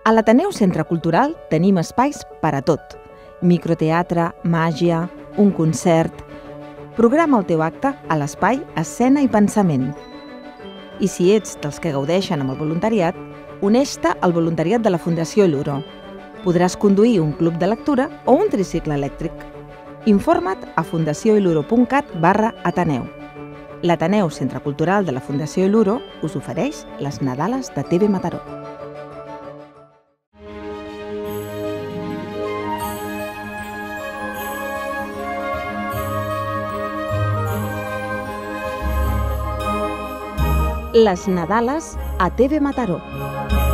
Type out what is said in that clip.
A l'Ateneu Centre Cultural tenim espais per a tot. Microteatre, màgia, un concert... Programa el teu acte a l'espai Escena i Pensament. I si ets dels que gaudeixen amb el voluntariat, uneix-te al voluntariat de la Fundació Iluro. Podràs conduir un club de lectura o un tricicle elèctric. Informa't a fundacioiluro.cat/Ateneu. L'Ateneu Centre Cultural de la Fundació Iluro us ofereix les Nadales de TV Mataró. Les Nadales a TV Mataró.